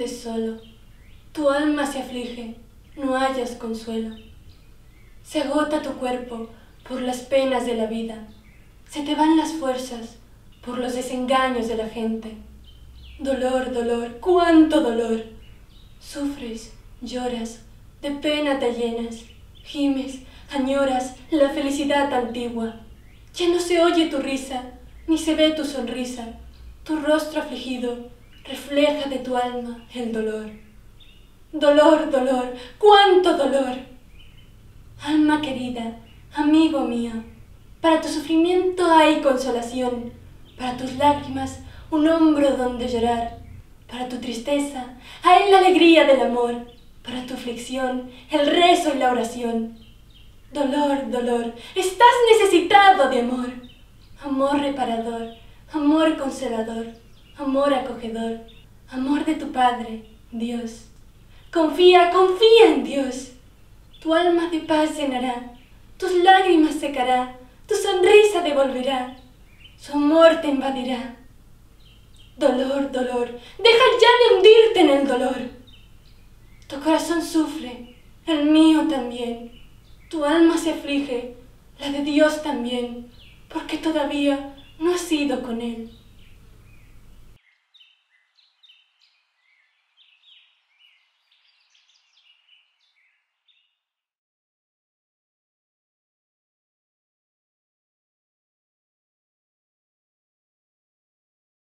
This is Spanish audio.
vives solo, tu alma se aflige, no hallas consuelo. Se agota tu cuerpo por las penas de la vida, se te van las fuerzas por los desengaños de la gente. Dolor, dolor, cuánto dolor. Sufres, lloras, de pena te llenas, gimes, añoras la felicidad antigua. Ya no se oye tu risa, ni se ve tu sonrisa. Tu rostro afligido refleja de tu alma el dolor. Dolor, dolor, cuánto dolor. Alma querida, amigo mío, para tu sufrimiento hay consolación, para tus lágrimas un hombro donde llorar, para tu tristeza hay la alegría del amor, para tu aflicción el rezo y la oración. Dolor, dolor, estás necesitado de amor, amor reparador, amor consolador, amor acogedor, amor de tu Padre, Dios. Confía, confía en Dios. Tu alma de paz llenará, tus lágrimas secará, tu sonrisa devolverá, su amor te invadirá. Dolor, dolor, deja ya de hundirte en el dolor. Tu corazón sufre, el mío también. Tu alma se aflige, la de Dios también, porque todavía no has ido con Él.